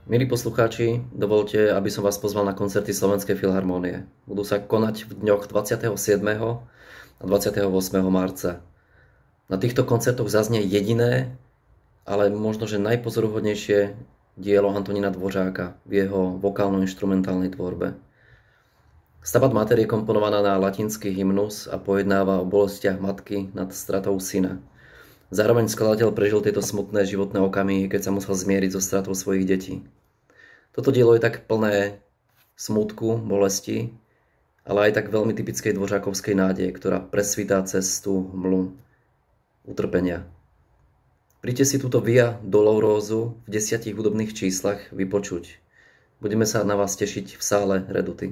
Milí poslucháči, dovolte, aby som vás pozval na koncerty Slovenskej filharmónie. Budú sa konať v dňoch 27. a 28. marca. Na týchto koncertoch zaznie jediné, ale možno že najpozoruhodnejšie dielo Antonína Dvořáka v jeho vokálno-inštrumentálnej tvorbe. Stabat Mater je komponovaná na latinský hymnus a pojednáva o bolestiach matky nad stratou syna. Zároveň skladateľ prežil tieto smutné životné okamihy, keď sa musel zmieriť so stratou svojich detí. Toto dielo je tak plné smútku, bolesti, ale aj tak veľmi typickej dvořákovskej nádeje, ktorá presvítá cestu hmlu utrpenia. Príďte si túto Via Dolorosu v 10 hudobných číslach vypočuť. Budeme sa na vás tešiť v sále Reduty.